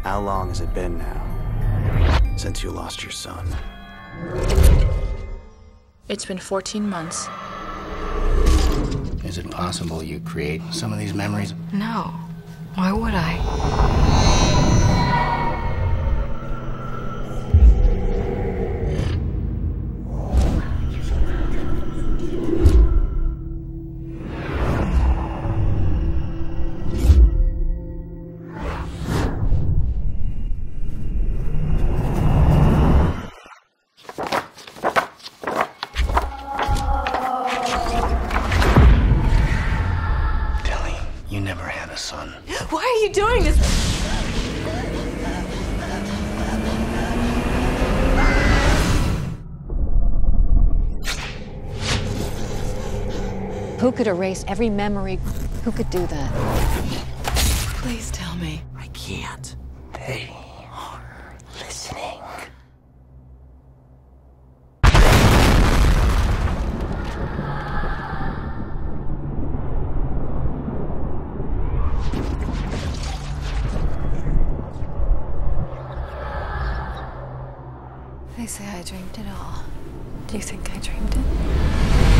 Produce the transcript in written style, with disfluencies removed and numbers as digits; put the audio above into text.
How long has it been now since you lost your son? It's been 14 months. Is it possible you create some of these memories? No. Why would I? Tilly, you never had a son. Why are you doing this? Who could erase every memory? Who could do that? Please tell me. I can't. They are listening. They say I dreamed it all. Do you think I dreamed it?